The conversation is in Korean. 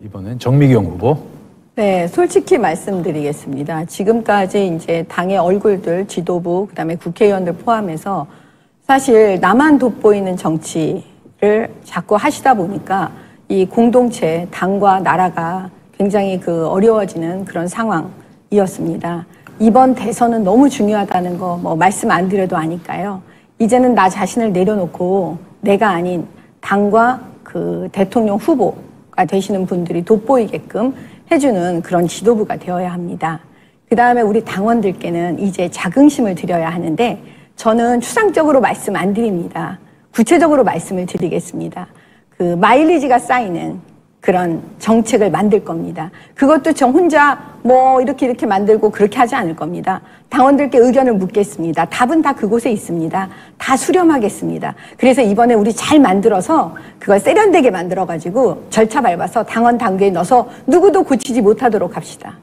이번엔 정미경 후보. 네, 솔직히 말씀드리겠습니다. 지금까지 이제 당의 얼굴들, 지도부, 그다음에 국회의원들 포함해서 사실 나만 돋보이는 정치를 자꾸 하시다 보니까 이 공동체, 당과 나라가 굉장히 어려워지는 그런 상황이었습니다. 이번 대선은 너무 중요하다는 거 뭐 말씀 안 드려도 아니까요. 이제는 나 자신을 내려놓고 내가 아닌 당과 대통령 후보가 되시는 분들이 돋보이게끔 해주는 그런 지도부가 되어야 합니다. 그 다음에 우리 당원들께는 이제 자긍심을 드려야 하는데 저는 추상적으로 말씀 안 드립니다. 구체적으로 말씀을 드리겠습니다. 마일리지가 쌓이는 그런 정책을 만들 겁니다. 그것도 저 혼자 뭐 이렇게 만들고 그렇게 하지 않을 겁니다. 당원들께 의견을 묻겠습니다. 답은 다 그곳에 있습니다. 다 수렴하겠습니다. 그래서 이번에 우리 잘 만들어서 그걸 세련되게 만들어가지고 절차 밟아서 당원 당규에 넣어서 누구도 고치지 못하도록 합시다.